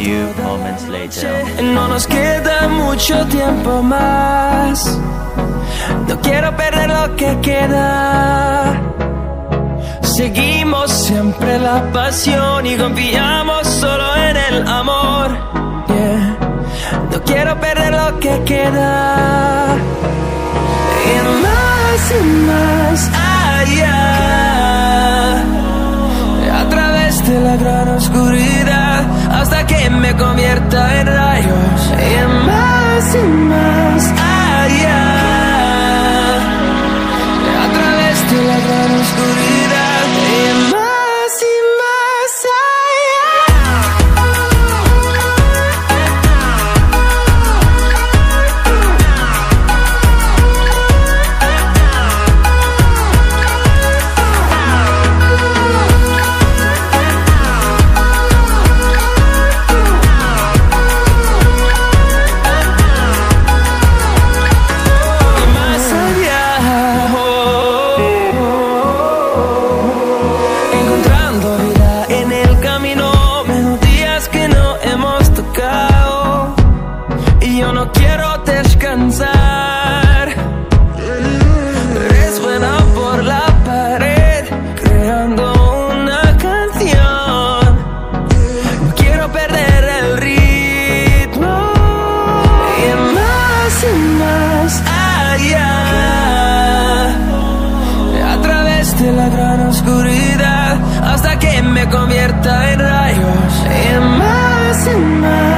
few moments later. No nos queda mucho tiempo más. No quiero perder lo que queda. Seguimos siempre la pasión y confiamos solo en el amor. Yeah. No quiero perder lo que queda. Y más allá, a través de la gran oscuridad, hasta que me convierta en rayos. Y más allá, a través de la gran oscuridad. Y más allá. Resuena por la pared, creando una canción. No quiero perder el ritmo. Y más allá, a través de la gran oscuridad, hasta que me convierta en rayos. Y más